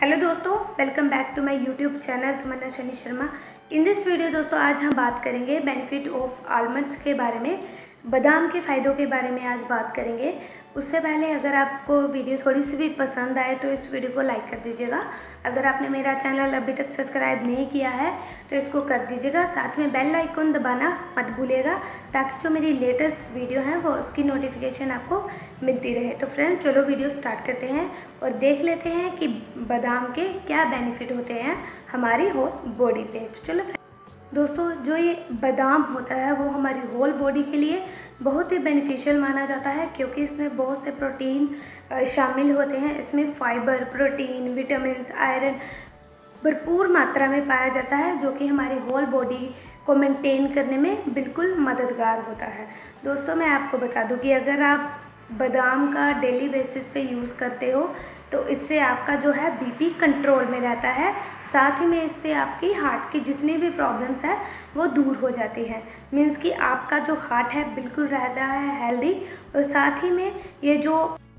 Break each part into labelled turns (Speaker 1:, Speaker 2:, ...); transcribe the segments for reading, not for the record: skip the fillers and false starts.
Speaker 1: Hello दोस्तों, welcome back to my YouTube channel Tamanna Shani Sharma. In this video दोस्तों आज हम बात करेंगे बेनिफिट ऑफ आलमंड्स के बारे में, बादाम के फ़ायदों के बारे में आज बात करेंगे। उससे पहले अगर आपको वीडियो थोड़ी सी भी पसंद आए तो इस वीडियो को लाइक कर दीजिएगा। अगर आपने मेरा चैनल अभी तक सब्सक्राइब नहीं किया है तो इसको कर दीजिएगा। साथ में बेल आइकन दबाना मत भूलिएगा ताकि जो मेरी लेटेस्ट वीडियो है वो उसकी नोटिफिकेशन आपको मिलती रहे। तो फ्रेंड्स चलो वीडियो स्टार्ट करते हैं और देख लेते हैं कि बादाम के क्या बेनिफिट होते हैं हमारी होल बॉडी पे। चलो दोस्तों, जो ये बादाम होता है वो हमारी होल बॉडी के लिए बहुत ही बेनिफिशियल माना जाता है क्योंकि इसमें बहुत से प्रोटीन शामिल होते हैं। इसमें फाइबर, प्रोटीन, विटामिन, आयरन भरपूर मात्रा में पाया जाता है जो कि हमारी होल बॉडी को मेंटेन करने में बिल्कुल मददगार होता है। दोस्तों मैं आपको बता दूं कि अगर आप बादाम का डेली बेसिस पे यूज़ करते हो तो इससे आपका जो है बीपी कंट्रोल में रहता है। साथ ही में इससे आपकी हार्ट की जितनी भी प्रॉब्लम्स है वो दूर हो जाती है। मीन्स कि आपका जो हार्ट है बिल्कुल रहता है हेल्दी। और साथ ही में ये जो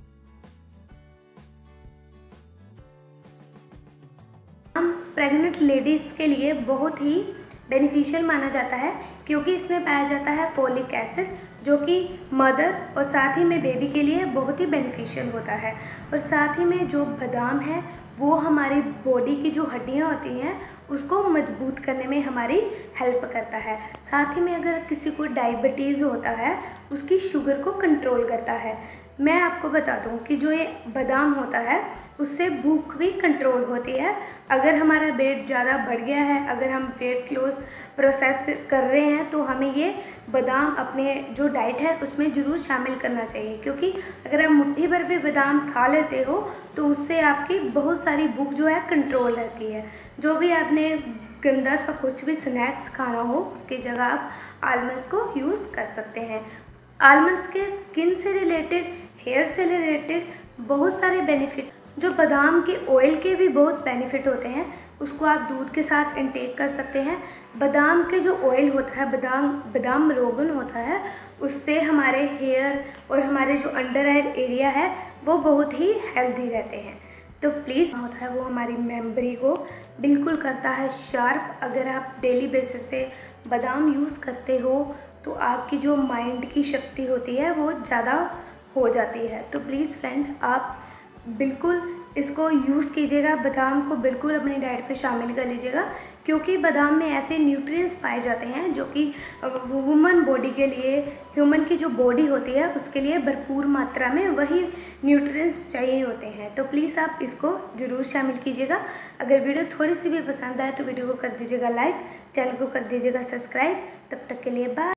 Speaker 1: प्रेग्नेंट लेडीज़ के लिए बहुत ही बेनिफिशियल माना जाता है क्योंकि इसमें पाया जाता है फोलिक एसिड जो कि मदर और साथ ही में बेबी के लिए बहुत ही बेनिफिशियल होता है। और साथ ही में जो बादाम है वो हमारी बॉडी की जो हड्डियां होती हैं उसको मजबूत करने में हमारी हेल्प करता है। साथ ही में अगर किसी को डायबिटीज़ होता है उसकी शुगर को कंट्रोल करता है। मैं आपको बता दूं कि जो ये बादाम होता है उससे भूख भी कंट्रोल होती है। अगर हमारा वेट ज़्यादा बढ़ गया है, अगर हम वेट लॉस प्रोसेस कर रहे हैं तो हमें ये बादाम अपने जो डाइट है उसमें ज़रूर शामिल करना चाहिए क्योंकि अगर आप मुट्ठी भर भी बादाम खा लेते हो तो उससे आपकी बहुत सारी भूख जो है कंट्रोल रहती है। जो भी आपने गंदा सा कुछ भी स्नैक्स खाना हो उसकी जगह आप आलमंड्स को यूज़ कर सकते हैं। आलमंड्स के स्किन से रिलेटेड, हेयर से रिलेटेड बहुत सारे बेनिफिट, जो बादाम के ऑयल के भी बहुत बेनिफिट होते हैं, उसको आप दूध के साथ इंटेक कर सकते हैं। बादाम के जो ऑयल होता है, बादाम रोगन होता है, उससे हमारे हेयर और हमारे जो अंडर आयर एरिया है वो बहुत ही हेल्दी रहते हैं। तो प्लीज़ होता है वो हमारी मेमोरी को बिल्कुल करता है शार्प। अगर आप डेली बेसिस पे बादाम यूज़ करते हो तो आपकी जो माइंड की शक्ति होती है वो ज़्यादा हो जाती है। तो प्लीज़ फ्रेंड आप बिल्कुल इसको यूज़ कीजिएगा, बादाम को बिल्कुल अपनी डाइट पे शामिल कर लीजिएगा क्योंकि बादाम में ऐसे न्यूट्रिएंट्स पाए जाते हैं जो कि वुमन बॉडी के लिए, ह्यूमन की जो बॉडी होती है उसके लिए भरपूर मात्रा में वही न्यूट्रिएंट्स चाहिए होते हैं। तो प्लीज़ आप इसको ज़रूर शामिल कीजिएगा। अगर वीडियो थोड़ी सी भी पसंद आए तो वीडियो को कर दीजिएगा लाइक, चैनल को कर दीजिएगा सब्सक्राइब। तब तक के लिए बाय।